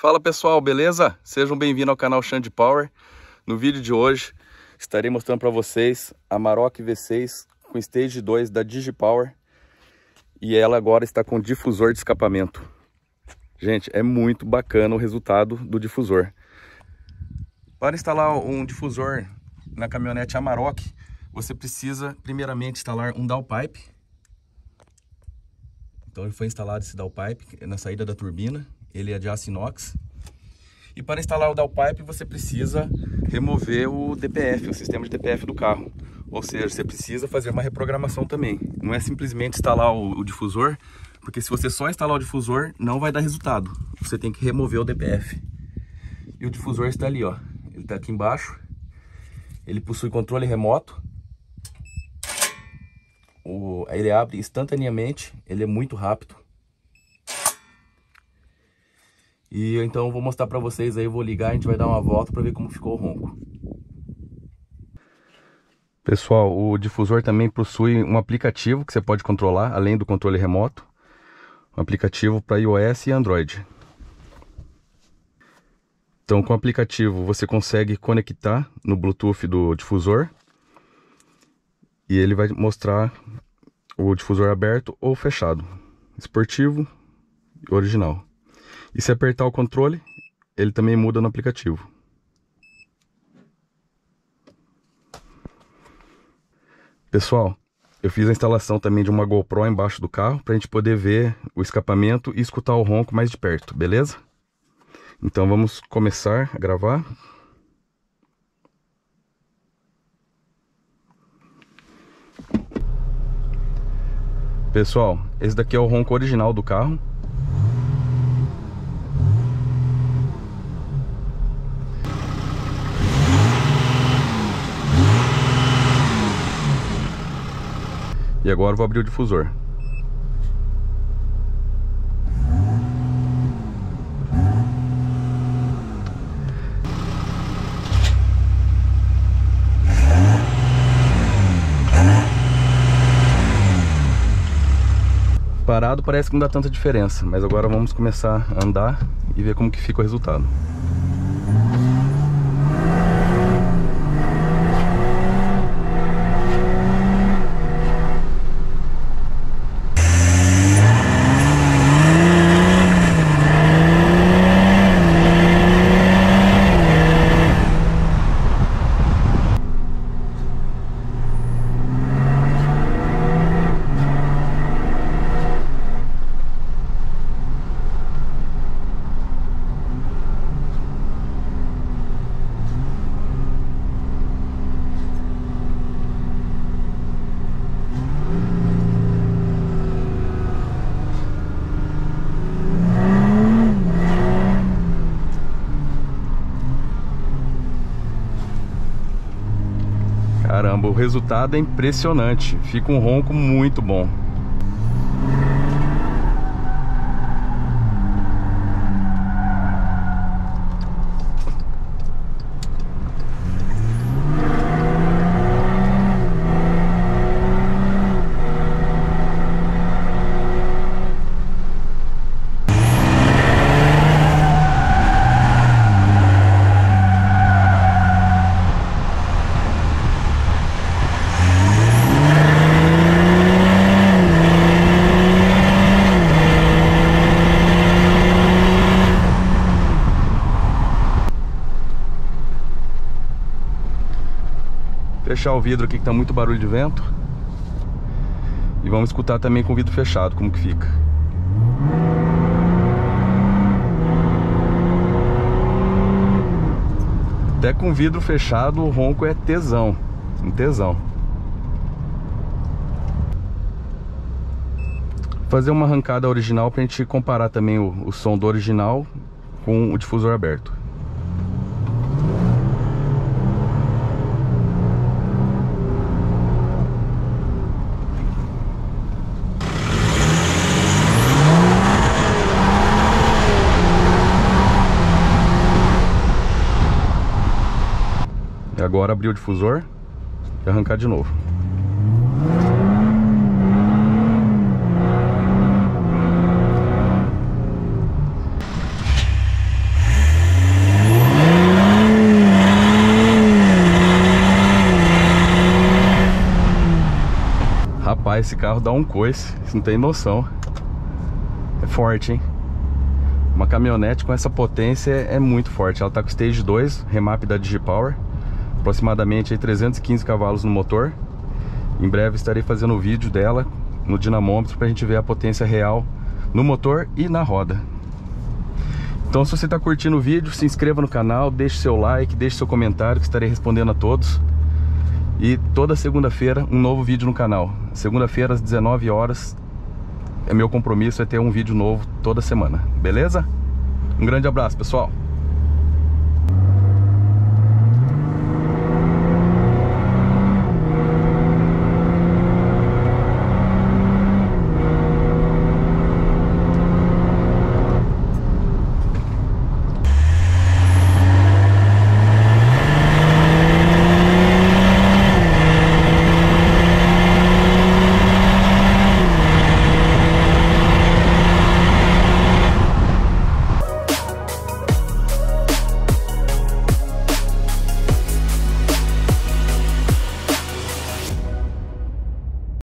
Fala pessoal, beleza? Sejam bem-vindos ao canal Xande Power. No vídeo de hoje estarei mostrando para vocês a Amarok V6 com Stage 2 da DigiPower. E ela agora está com difusor de escapamento. Gente, é muito bacana o resultado do difusor. Para instalar um difusor na caminhonete Amarok, você precisa primeiramente instalar um downpipe. Então foi instalado esse downpipe na saída da turbina. Ele é de aço inox. E para instalar o downpipe você precisa remover o DPF, o sistema de DPF do carro. Ou seja, você precisa fazer uma reprogramação também. Não é simplesmente instalar o difusor, porque se você só instalar o difusor não vai dar resultado. Você tem que remover o DPF. E o difusor está ali, ó. Ele está aqui embaixo. Ele possui controle remoto. Ele abre instantaneamente, ele é muito rápido. E então eu vou mostrar para vocês aí, eu vou ligar, a gente vai dar uma volta para ver como ficou o ronco. Pessoal, o difusor também possui um aplicativo que você pode controlar, além do controle remoto. Um aplicativo para iOS e Android. Então com o aplicativo você consegue conectar no Bluetooth do difusor. E ele vai mostrar o difusor aberto ou fechado, esportivo e original. E se apertar o controle, ele também muda no aplicativo. Pessoal, eu fiz a instalação também de uma GoPro embaixo do carro para a gente poder ver o escapamento e escutar o ronco mais de perto, beleza? Então vamos começar a gravar. Pessoal, esse daqui é o ronco original do carro. E agora eu vou abrir o difusor. Parado parece que não dá tanta diferença, mas agora vamos começar a andar e ver como que fica o resultado. Caramba, o resultado é impressionante. Fica um ronco muito bom. Fechar o vidro aqui que tá muito barulho de vento. E vamos escutar também com o vidro fechado como que fica. Até com o vidro fechado o ronco é tesão, um tesão. Fazer uma arrancada original pra gente comparar também o som do original com o difusor aberto. E agora abrir o difusor e arrancar de novo. esse carro dá um coice, você não tem noção. É forte, hein? Uma caminhonete com essa potência é muito forte. Ela tá com Stage 2, remap da Digipower, aproximadamente aí 315 cavalos no motor. Em breve estarei fazendo o vídeo dela no dinamômetro pra gente ver a potência real no motor e na roda. Então, se você está curtindo o vídeo, se inscreva no canal, deixe seu like, deixe seu comentário, que estarei respondendo a todos. E toda segunda-feira um novo vídeo no canal. Segunda-feira às 19 horas é meu compromisso, é ter um vídeo novo toda semana, beleza? Um grande abraço, pessoal!